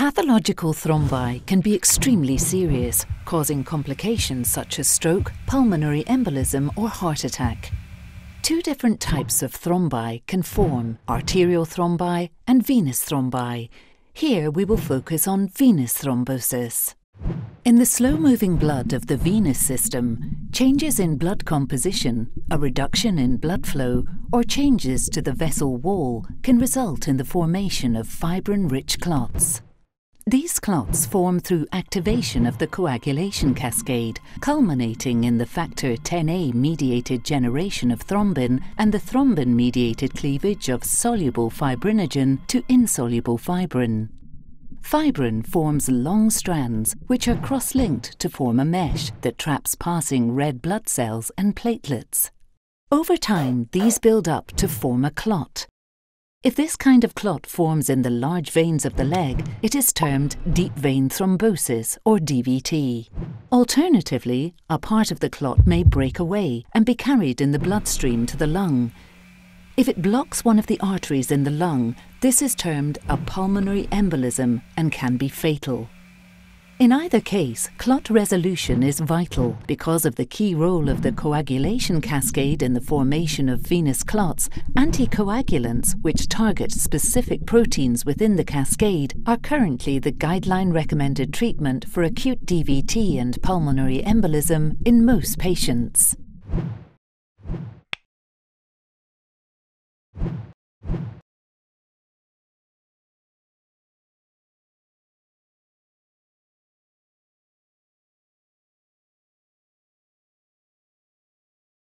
Pathological thrombi can be extremely serious, causing complications such as stroke, pulmonary embolism or heart attack. Two different types of thrombi can form: arterial thrombi and venous thrombi. Here we will focus on venous thrombosis. In the slow-moving blood of the venous system, changes in blood composition, a reduction in blood flow, or changes to the vessel wall can result in the formation of fibrin-rich clots. These clots form through activation of the coagulation cascade, culminating in the factor Xa mediated generation of thrombin and the thrombin-mediated cleavage of soluble fibrinogen to insoluble fibrin. Fibrin forms long strands which are cross-linked to form a mesh that traps passing red blood cells and platelets. Over time, these build up to form a clot. If this kind of clot forms in the large veins of the leg, it is termed deep vein thrombosis or DVT. Alternatively, a part of the clot may break away and be carried in the bloodstream to the lung. If it blocks one of the arteries in the lung, this is termed a pulmonary embolism and can be fatal. In either case, clot resolution is vital because of the key role of the coagulation cascade in the formation of venous clots. Anticoagulants, which target specific proteins within the cascade, are currently the guideline-recommended treatment for acute DVT and pulmonary embolism in most patients.